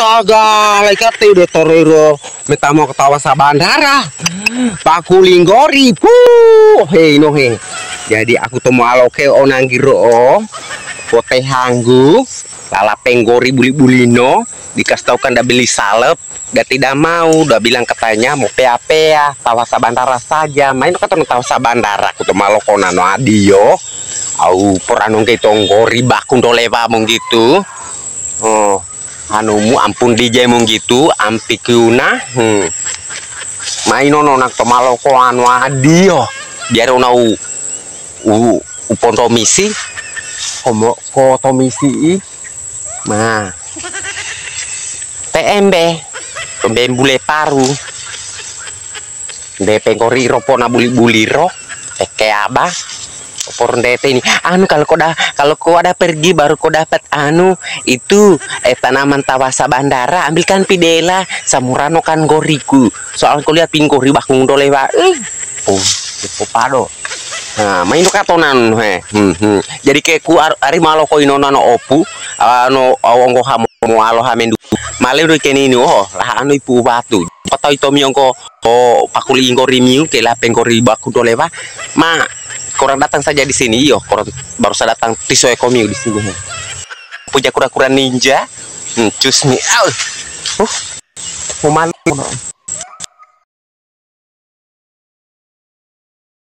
astaga, lekati udah torero metamo ketawa sa bandara. Pakulinggori, hei no he. Jadi aku tuh mau aloke onang giro pote hanggu, lala penggori buli-bulino, dikasih tahu kan udah beli salep, gak tidak mau, udah bilang katanya mau pea-pea, tawa sa bandara saja, main kata tawa sa bandara, aku tuh mau aloke nano adio, au peranong ke tonggori bakun dolewa mong gitu. Oh, anumu ampun DJ mong gitu, ampikiuna, main nono nak tomalo ko anu adio, biar una upon misi, ko tomisi, nah, TMB, tombe bule paru, de pengkori ropo na buli-buliro, abah. Opor ndete ini anu kalau kau ada pergi baru kau dapat anu itu tanaman tawasa bandara ambilkan pidela samurano kan goriku soal kau lihat pinggori bakung dolewa itu pado nah main katonan jadi kayak ku ari malo ko inono opu anu awongo hamo alo hamendu male do kenini lah anu ipu batu kata itu miongko pakuli ingori miu ke la pengkori bakung dolewa ma korang datang saja di sini, yo. Korang baru saja datang tiso ekomi di sini. Punya kura-kura ninja, cus nih, mau malu.